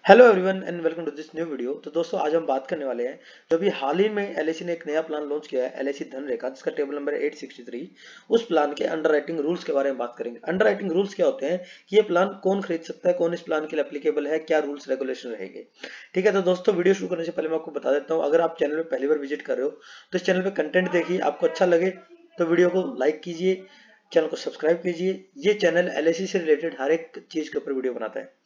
Hello everyone and welcome to this new video. तो दोस्तों आज हम बात करने वाले हैं जो अभी हाल ही में एलआईसी ने एक नया प्लान लॉन्च किया है, एलआईसी धनरेखा, जिसका टेबल नंबर है 863। उस प्लान के अंडरराइटिंग रूल्स के बारे में बात करेंगे। अंडरराइटिंग रूल्स क्या होते हैं कि ये प्लान कौन खरीद सकता है, कौन इस प्लान के लिए एप्लीकेबल है, क्या रूल्स रेगुलेशन रहेंगे। ठीक है, तो दोस्तों वीडियो शुरू करने से पहले मैं आपको बता देता हूँ, अगर आप चैनल में पहली बार विजिट कर रहे हो तो इस चैनल पर कंटेंट देखिए, आपको अच्छा लगे तो वीडियो को लाइक कीजिए, चैनल को सब्सक्राइब कीजिए। ये चैनल एलआईसी से रिलेटेड हर एक चीज के ऊपर वीडियो बनाता है।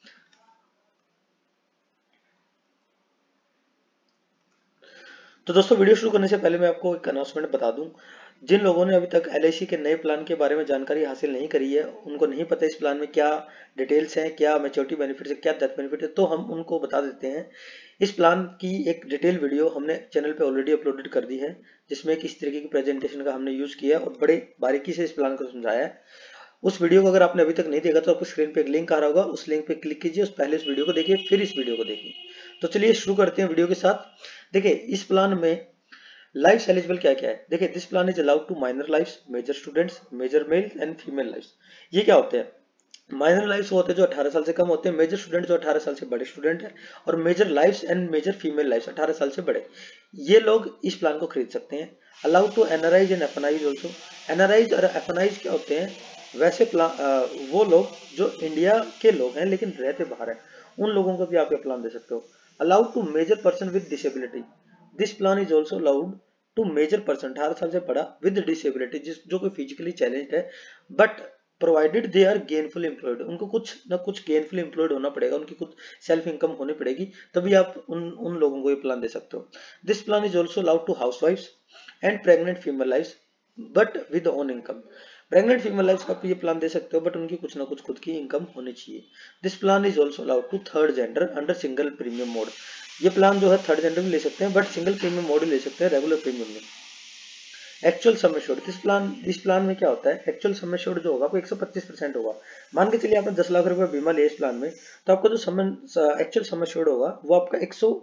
तो दोस्तों वीडियो शुरू करने से पहले मैं आपको एक अनाउंसमेंट बता दूं। जिन लोगों ने अभी तक एलआईसी के नए प्लान के बारे में जानकारी हासिल नहीं करी है, उनको नहीं पता इस प्लान में क्या डिटेल्स हैं, क्या मैच्योरिटी बेनिफिट है, क्या डेथ बेनिफिट है, तो हम उनको बता देते हैं। इस प्लान की एक डिटेल वीडियो हमने चैनल पे ऑलरेडी अपलोडेड कर दी है, जिसमें किस तरीके की प्रेजेंटेशन का हमने यूज किया और बड़े बारीकी से इस प्लान को समझाया है। उस वीडियो को अगर आपने अभी तक नहीं देखा तो आपको स्क्रीन पे एक लिंक आ रहा होगा, उस लिंक पे क्लिक कीजिए, पहले उस वीडियो को देखिए, फिर इस वीडियो को देखिए। तो चलिए शुरू करते हैं वीडियो के साथ। देखिए इस प्लान में लाइफ एलिजिबल क्या क्या है। देखिए this plan is allowed to minor lifes, major students, major male and female lifes. ये क्या होते हैं? माइनर लाइफ्स होते हैं जो 18 साल से कम होते हैं, मेजर स्टूडेंट जो 18 साल से बड़े स्टूडेंट है, और major lifes and major female lifes 18 साल से बड़े। ये लोग इस प्लान को खरीद सकते हैं। Allowed to NRIs and FNIs also. NRIs और एफएनआईज क्या होते हैं? वैसे वो लोग जो इंडिया के लोग हैं लेकिन रहते बाहर हैं, उन लोगों को भी आप ये प्लान दे सकते हो। Allowed to major person with disability. This plan is also allowed to major person 18 साल से बड़ा विद डिसेबिलिटी, जिस जो कोई फिजिकली चैलेंज्ड है, but provided they are gainful employed. उनको कुछ ना कुछ गेनफुल एम्प्लॉयड होना पड़ेगा, उनकी कुछ सेल्फ इनकम होनी पड़ेगी, तभी आप उन लोगों को ये प्लान दे सकते हो। This plan is also allowed to हाउस वाइफ्स and pregnant female lifes but with own income. Pregnant female lifes का आप ये प्लान दे सकते हो, बट उनकी कुछ ना कुछ खुद की इनकम होनी चाहिए। This plan is also allowed to third gender under single premium mode. ये प्लान जो है थर्ड जेंडर भी ले सकते हैं, बट सिंगल प्रीमियम मोड ही ले सकते हैं, रेगुलर प्रीमियम में। एक्चुअल सम एश्योर्ड, इस प्लान में क्या होता है? एक्चुअल सम एश्योर्ड जो होगा वो 125% होगा। मान के चलिए आपने 10 लाख रुपए बीमा लिया इस प्लान में, तो आपको जो एक्चुअल सम एश्योर्ड होगा वो आपका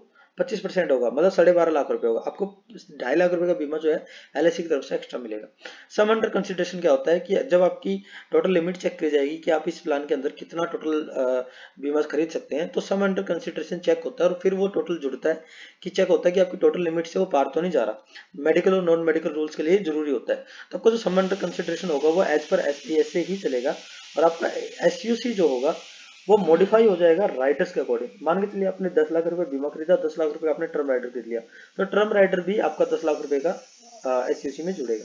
125% होगा, मतलब 12.5 लाख रुपए होगा। आपको 2.5 लाख रुपए का बीमा जो है एलआईसी की तरफ से एक्स्ट्रा मिलेगा। सम अंडर कंसिडरेशन क्या होता है कि जब आपकी टोटल लिमिट चेक की जाएगी कि आप इस प्लान के अंदर कितना टोटल बीमा खरीद सकते हैं, तो सम अंडर कंसिडरेशन चेक होता है और फिर वो टोटल जुड़ता है कि चेक होता है कि आपकी टोटल लिमिट से वो पार तो नहीं जा रहा। मेडिकल और नॉन मेडिकल रूल्स के लिए जरूरी होता है। तो आपका जो सम अंडर कंसिडरेशन होगा वो एज पर एसपीएस से ही चलेगा, और आपका एसयूसी जो होगा वो मॉडिफाई हो जाएगा राइटर्स के अकॉर्डिंग। मान के चलिए आपने 10 लाख रुपए बीमा खरीदा, 10 लाख रुपए आपने टर्म राइडर खरीद लिया, तो टर्म राइडर भी आपका 10 लाख रुपए का एसयूसी में जुड़ेगा।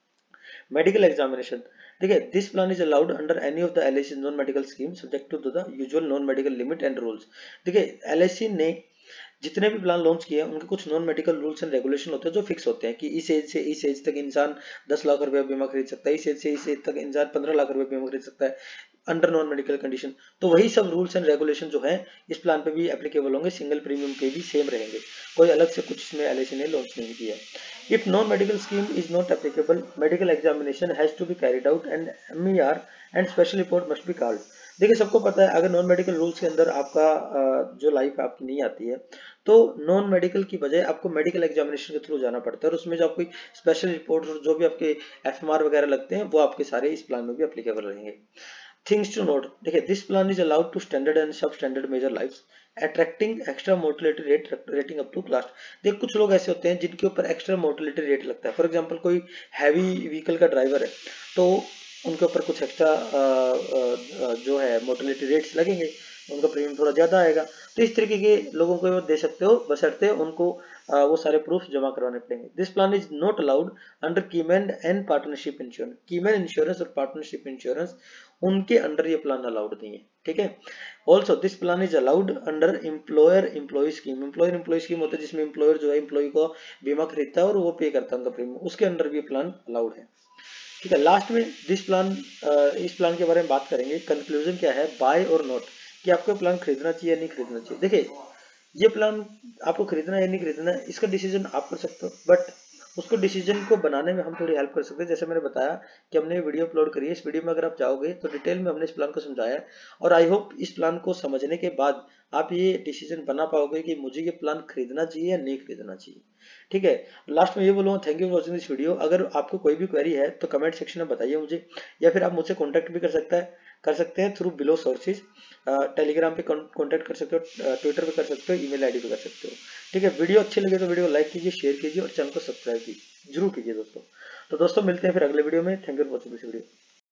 मेडिकल एग्जामिनेशन, देखिए this plan is allowed under any of the LIC non medical scheme subject to the usual non medical limit and rules. देखिए एलआईसी ने जितने भी प्लान लॉन्च किए हैं उनके कुछ non medical rules and regulation होते हैं जो फिक्स होते हैं कि इस एज से इस एज तक इंसान 10 लाख रुपए बीमा खरीद सकता है, इस एज से इस एज तक इंसान 15 लाख रुपए बीमा खरीद सकता है अंडर नॉन मेडिकल कंडीशन। तो वही सब रूल्स एंड रेगुलेशन जो है इस प्लान पे भी एप्लीकेबल होंगे, सिंगल प्रीमियम के भी सेम रहेंगे, कोई अलग से कुछ इसमें एलआईसी ने लॉन्च नहीं किया। If non medical scheme is not applicable, medical examination has to be carried out and MER and special report must be called. देखिए सबको पता है अगर नॉन मेडिकल रूल्स के अंदर आपका जो लाइफ आपकी नहीं आती है, तो नॉन मेडिकल की बजाय आपको मेडिकल एग्जामिनेशन के थ्रू जाना पड़ता है, और उसमें जो आपकी स्पेशल रिपोर्ट और जो भी आपके एफएमआर वगैरह लगते हैं वो आपके सारे इस प्लान में भी एप्लीकेबल रहेंगे। थिंग्स टू नोट, देखिए this plan is allowed to standard and sub standard major lifes attracting extra mortality rate rating up to class. देख कुछ लोग ऐसे होते हैं जिनके ऊपर एक्स्ट्रा मोर्टेलिटी रेट लगता है। फॉर एग्जांपल कोई हैवी व्हीकल का ड्राइवर है, तो उनके ऊपर कुछ एक्स्ट्रा जो है मोर्टेलिटी रेट्स लगेंगे, उनका प्रीमियम थोड़ा ज्यादा आएगा। तो इस तरीके के लोगों को दे सकते हो, बशर्ते उनको वो सारे प्रूफ जमा करवाने पड़ेंगे। This plan is not allowed under keyman and partnership insurance. Keyman insurance और पार्टनरशिप इंश्योरेंस उनके अंडर ये प्लान अलाउड नहीं है, ठीक है। Also this plan is allowed under employer employee scheme. Employer employee scheme होता है जिसमें एम्प्लॉयर जो है एम्प्लॉय को बीमा खरीदता है और वो पे करता है उनका प्रीमियम, उसके अंडर भी प्लान अलाउड है, ठीक है। लास्ट में दिस प्लान इस प्लान के बारे में बात करेंगे। कंक्लूजन क्या है, बाय और नॉट, कि आपको प्लान खरीदना चाहिए या नहीं खरीदना चाहिए। देखिए ये प्लान आपको खरीदना है या नहीं खरीदना है इसका डिसीजन आप कर सकते हो, बट उसको डिसीजन को बनाने में हम थोड़ी हेल्प कर सकते हैं। जैसे मैंने बताया कि हमने वीडियो अपलोड करी है, इस वीडियो में अगर आप जाओगे तो डिटेल में हमने इस प्लान को समझाया है, और आई होप इस प्लान को समझने के बाद आप ये डिसीजन बना पाओगे कि मुझे ये प्लान खरीदना चाहिए या नहीं खरीदना चाहिए, ठीक है। लास्ट में ये बोलूँगा, thank you for watching this video. अगर आपको कोई भी क्वेरी है तो कमेंट सेक्शन में बताइए मुझे, या फिर आप मुझसे कॉन्टैक्ट भी कर कर सकते हैं थ्रू बिलो सोर्सेज। टेलीग्राम पे कॉन्टैक्ट कर सकते हो, ट्विटर पे कर सकते हो, ईमेल आईडी पे कर सकते हो। ठीक है, वीडियो अच्छी लगे तो वीडियो को लाइक कीजिए, शेयर कीजिए और चैनल को सब्सक्राइब कीजिए जरूर कीजिए दोस्तों। तो दोस्तों मिलते हैं फिर अगले वीडियो में। Thank you for watching this video.